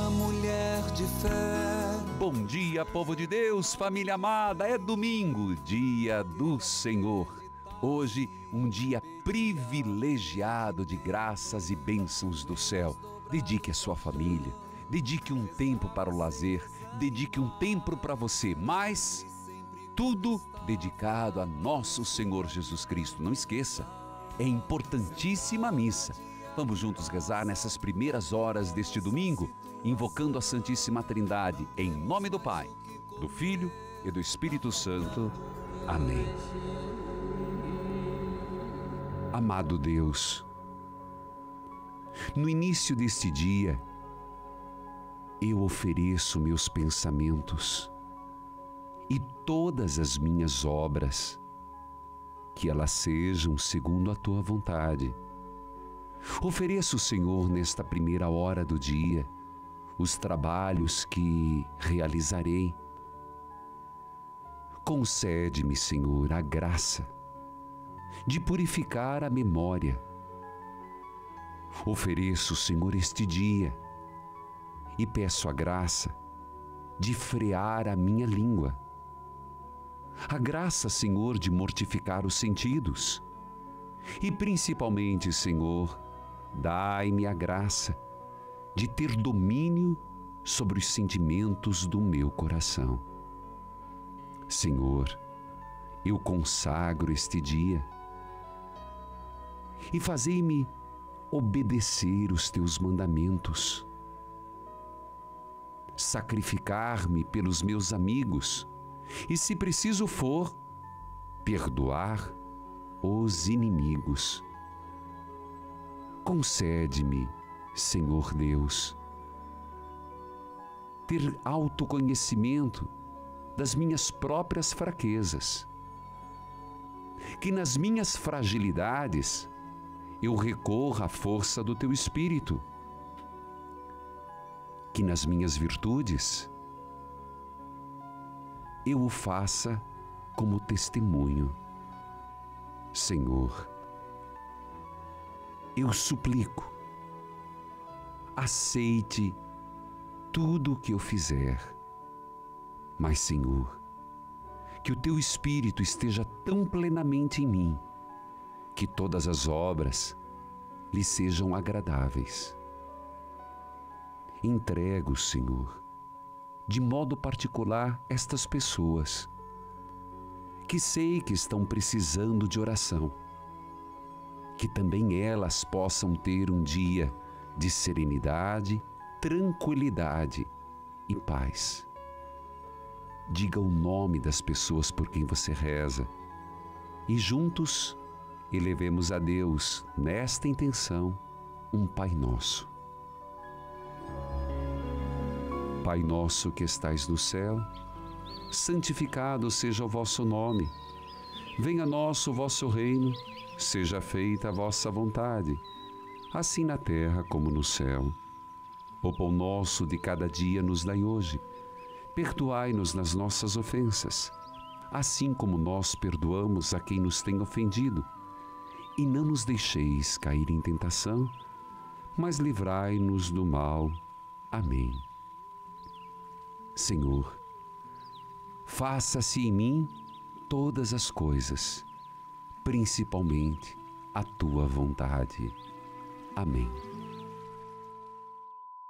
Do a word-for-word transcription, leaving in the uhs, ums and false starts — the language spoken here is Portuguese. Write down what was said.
uma mulher de fé. Bom dia, povo de Deus, família amada. É domingo, dia do Senhor. Hoje, um dia privilegiado de graças e bênçãos do céu. Dedique a sua família, dedique um tempo para o lazer, dedique um tempo para você, mas tudo dedicado a nosso Senhor Jesus Cristo. Não esqueça, é importantíssima a missa. Vamos juntos rezar nessas primeiras horas deste domingo, invocando a Santíssima Trindade, em nome do Pai, do Filho e do Espírito Santo. Amém. Amado Deus, no início deste dia, eu ofereço meus pensamentos e todas as minhas obras, que elas sejam segundo a Tua vontade. Ofereço, Senhor, nesta primeira hora do dia, os trabalhos que realizarei. Concede-me, Senhor, a graça de purificar a memória. Ofereço, Senhor, este dia e peço a graça de frear a minha língua. A graça, Senhor, de mortificar os sentidos. E principalmente, Senhor, dai-me a graça de ter domínio sobre os sentimentos do meu coração. Senhor, eu consagro este dia e fazei-me obedecer os teus mandamentos, sacrificar-me pelos meus amigos e, se preciso for, perdoar os inimigos. Concede-me, Senhor Deus, ter autoconhecimento das minhas próprias fraquezas, que nas minhas fragilidades eu recorra à força do Teu Espírito, que nas minhas virtudes eu o faça como testemunho. Senhor, eu suplico, aceite tudo o que eu fizer, mas, Senhor, que o Teu Espírito esteja tão plenamente em mim, que todas as obras lhe sejam agradáveis. Entrego, Senhor, de modo particular estas pessoas, que sei que estão precisando de oração, que também elas possam ter um dia de serenidade, tranquilidade e paz. Diga o nome das pessoas por quem você reza e juntos elevemos a Deus, nesta intenção, um Pai Nosso. Pai nosso que estais no céu, santificado seja o vosso nome. Venha a nós o vosso reino, seja feita a vossa vontade, assim na terra como no céu. O pão nosso de cada dia nos dai hoje. Perdoai-nos nas nossas ofensas, assim como nós perdoamos a quem nos tem ofendido. E não nos deixeis cair em tentação, mas livrai-nos do mal. Amém. Senhor, faça-se em mim todas as coisas, principalmente a Tua vontade. Amém.